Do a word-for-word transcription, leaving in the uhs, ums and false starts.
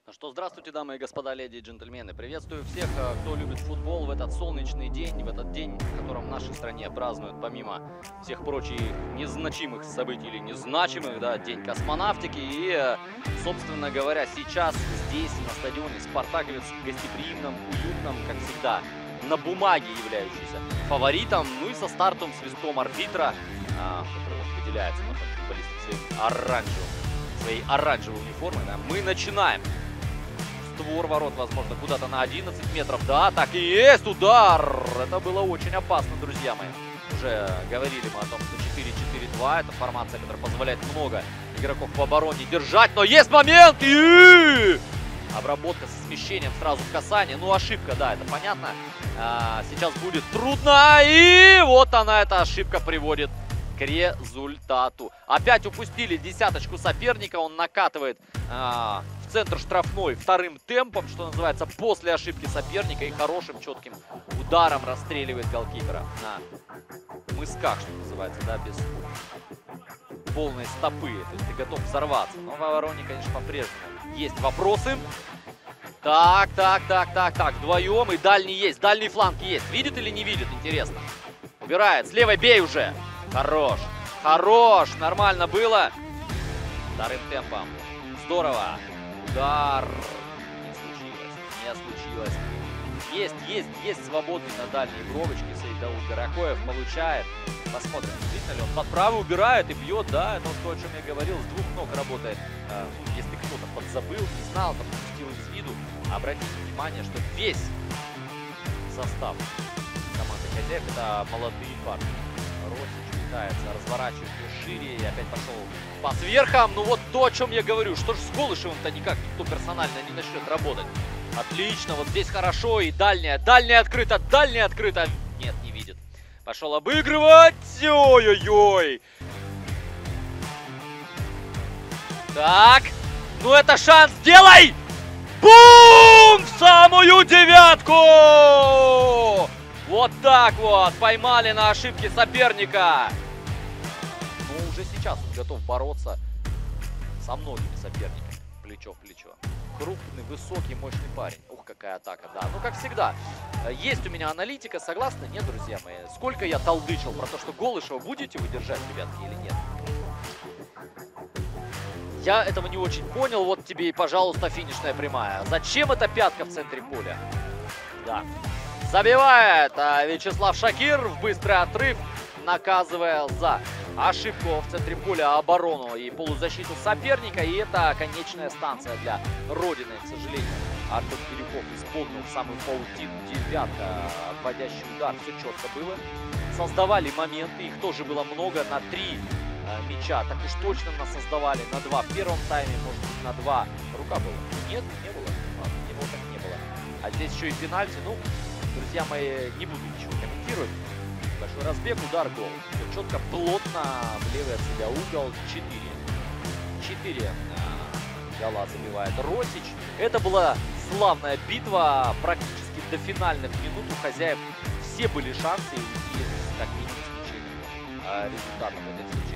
Ну что, здравствуйте, дамы и господа, леди и джентльмены. Приветствую всех, кто любит футбол в этот солнечный день, в этот день, в котором в нашей стране празднуют, помимо всех прочих незначимых событий или незначимых, да, День космонавтики. И, собственно говоря, сейчас здесь, на стадионе Спартаковец, гостеприимном, уютном, как всегда, на бумаге являющийся фаворитом, ну и со стартом свистком арбитра, а, который вот выделяется на футболисте своим оранжевым, своей оранжевой униформой, да, мы начинаем. Створ ворот, возможно, куда-то на одиннадцать метров. Да, так и есть удар. Это было очень опасно, друзья мои. Уже говорили мы о том, что четыре четыре два. Это формация, которая позволяет много игроков в обороне держать. Но есть момент! И обработка со смещением сразу в касание. Ну, ошибка, да, это понятно. А, сейчас будет трудно. И вот она, эта ошибка приводит к результату. Опять упустили десяточку соперника. Он накатывает а, в центр штрафной вторым темпом, что называется, после ошибки соперника, и хорошим четким ударом расстреливает голкипера на мысках, что называется, да, без полной стопы. То есть ты готов взорваться. Но в обороне, конечно, по-прежнему есть вопросы. Так, так, так, так, так, вдвоем. И дальний есть, дальний фланг есть. Видит или не видит, интересно. Убирает, с левой бей уже. Хорош, хорош, нормально было. Вторым темпом. Здорово. Удар. Не случилось, не случилось. Есть, есть, есть свободный на дальней бровочке. Саидауд Горокоев получает. Посмотрим, действительно ли он под правый убирает и бьет. Да, это вот то, о чем я говорил. С двух ног работает. Если кто-то подзабыл, не знал, там пустил из виду. Обратите внимание, что весь состав команды хозяев — это молодые парни. Росич пытается разворачивать ее шире, и опять пошел пас верхом. Ну вот то, о чем я говорю. Что же с Голышевым-то никак никто персонально не начнет работать. Отлично, вот здесь хорошо. И дальняя, дальняя открыта, дальняя открыта. Нет, не видит. Пошел обыгрывать. Ой-ой-ой. Так. Ну это шанс. Делай! Бум! В самую девятку! Вот так вот. Поймали на ошибки соперника. Ну, уже сейчас он готов бороться со многими соперниками. Плечо в плечо. Крупный, высокий, мощный парень. Ух, какая атака, да. Ну, как всегда, есть у меня аналитика. Согласны? Нет, друзья мои? Сколько я толдычил про то, что Голышева будете вы держать, ребятки, или нет? Я этого не очень понял. Вот тебе и, пожалуйста, финишная прямая. Зачем эта пятка в центре поля? Да. Забивает а, Вячеслав Шакир в быстрый отрыв, наказывая за ошибку в центре поля оборону и полузащиту соперника. И это конечная станция для Родины, к сожалению. Артур Кирюков исполнил самую паутину. Девятка, обводящий удар. Все четко было. Создавали моменты. Их тоже было много. На три э, мяча. Так уж точно нас создавали. На два. В первом тайме, может быть, на два. Рука была? Нет, не было. Ладно, не было, так не было. А здесь еще и пенальти. Ну, друзья мои, не буду ничего комментировать. Большой разбег, удар, гол. Все четко, плотно, в левый от себя угол. Четыре. Четыре а, гола забивает Росич. Это была славная битва. Практически до финальных минут у хозяев все были шансы. И как минимум исключением а, результатом в этой встрече